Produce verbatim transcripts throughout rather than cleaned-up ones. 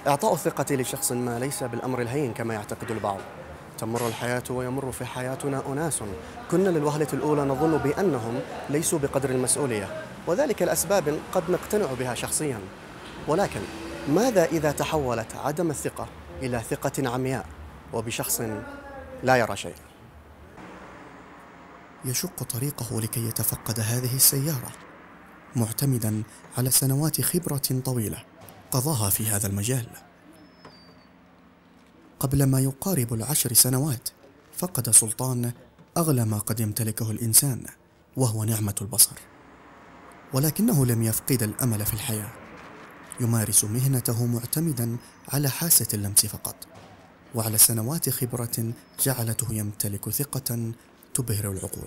إعطاء الثقة لشخص ما ليس بالأمر الهين كما يعتقد البعض. تمر الحياة ويمر في حياتنا أناس كنا للوهلة الأولى نظن بأنهم ليسوا بقدر المسؤولية، وذلك لأسباب قد نقتنع بها شخصيا. ولكن ماذا إذا تحولت عدم الثقة إلى ثقة عمياء وبشخص لا يرى شيء؟ يشق طريقه لكي يتفقد هذه السيارة، معتمدا على سنوات خبرة طويلة قضاها في هذا المجال. قبل ما يقارب العشر سنوات فقد سلطان أغلى ما قد يمتلكه الإنسان، وهو نعمة البصر. ولكنه لم يفقد الأمل في الحياة، يمارس مهنته معتمدا على حاسة اللمس فقط، وعلى سنوات خبرة جعلته يمتلك ثقة تبهر العقول.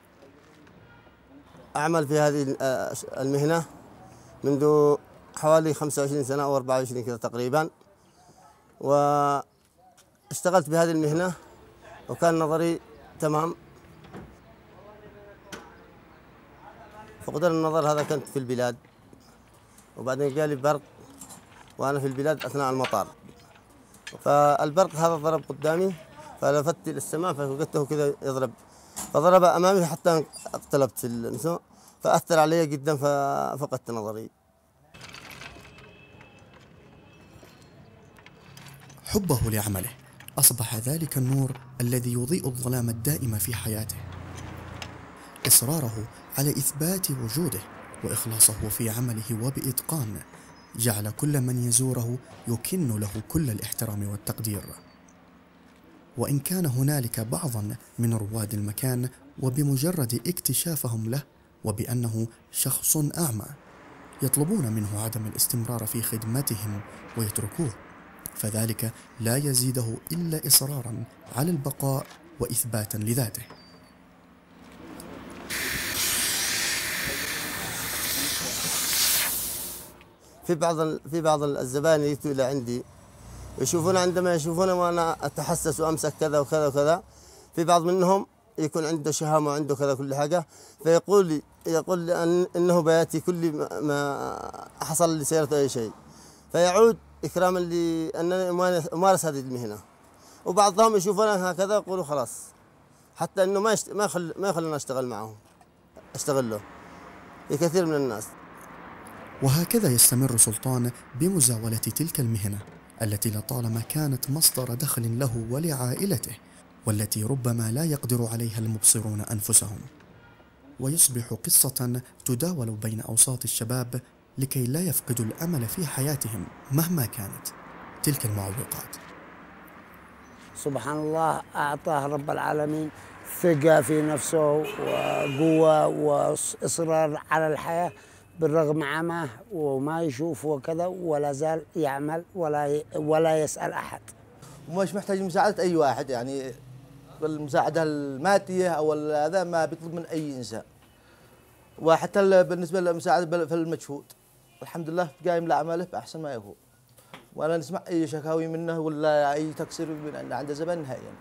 أعمل في هذه المهنة منذ حوالي خمسة وعشرين سنة أو أربعة وعشرين كذا تقريبا، واشتغلت بهذه المهنة وكان نظري تمام. فقدان النظر هذا كنت في البلاد، وبعدين جالي برق وأنا في البلاد أثناء المطار، فالبرق هذا ضرب قدامي فلفت إلى السماء فوجدته كذا يضرب، فضرب أمامي حتى اقتلبت في النساء، فأثر علي جدا ففقدت نظري. حبه لعمله أصبح ذلك النور الذي يضيء الظلام الدائم في حياته. إصراره على إثبات وجوده وإخلاصه في عمله وبإتقان جعل كل من يزوره يكن له كل الاحترام والتقدير. وإن كان هنالك بعضا من رواد المكان وبمجرد اكتشافهم له وبأنه شخص أعمى يطلبون منه عدم الاستمرار في خدمتهم ويتركوه، فذلك لا يزيده إلا إصرارا على البقاء وإثباتا لذاته. في بعض في بعض الزبائن يجوا إلى عندي يشوفون، عندما يشوفون وأنا أتحسس وأمسك كذا وكذا وكذا، في بعض منهم يكون عنده شهامة وعنده كذا كل حاجة، فيقول لي يقول لي أن إنه بياتي كل ما حصل لسيارته أي شيء، فيعود إكراما لأنني أمارس هذه المهنة. وبعضهم يشوفونها هكذا يقولوا خلاص، حتى إنه ما يشت... ما يخل... ما يخلينا أشتغل معهم، أشتغل له لكثير من الناس. وهكذا يستمر سلطان بمزاولة تلك المهنة التي لطالما كانت مصدر دخل له ولعائلته، والتي ربما لا يقدر عليها المبصرون أنفسهم، ويصبح قصة تداول بين أوساط الشباب لكي لا يفقدوا الأمل في حياتهم مهما كانت تلك المعوقات. سبحان الله، أعطاه رب العالمين ثقة في نفسه وقوة وإصرار على الحياة بالرغم عماه وما يشوف وكذا، ولا زال يعمل ولا ولا يسأل أحد. ومش محتاج مساعدة أي واحد، يعني المساعدة المادية أو هذا ما بيطلب من أي إنسان، وحتى بالنسبة للمساعدة في المجهود الحمد لله قايم لعمله بأحسن ما يكون، ولا نسمع أي شكاوي منه ولا أي تقصير من عند زبائن نهائيا.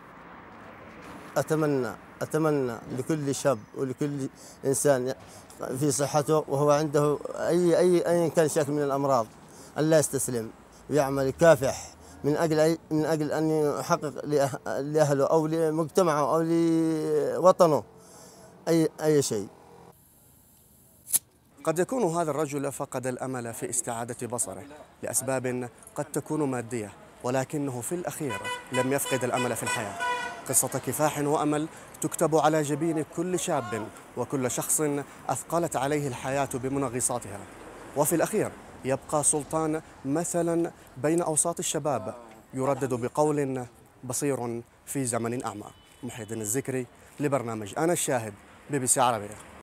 أتمنى أتمنى لكل شاب ولكل إنسان في صحته وهو عنده أي أي أي كان شكل من الأمراض أن لا يستسلم ويعمل يكافح من أجل من أجل أن يحقق لأهله أو لمجتمعه أو لوطنه أي أي شيء. قد يكون هذا الرجل فقد الأمل في استعادة بصره لأسباب قد تكون مادية، ولكنه في الأخير لم يفقد الأمل في الحياة. قصة كفاح وأمل تكتب على جبين كل شاب وكل شخص أثقلت عليه الحياة بمنغصاتها، وفي الأخير يبقى سلطان مثلا بين أوساط الشباب يردد بقول بصير في زمن أعمى. محي الدين الزكري لبرنامج أنا الشاهد، بي بي سي عربية.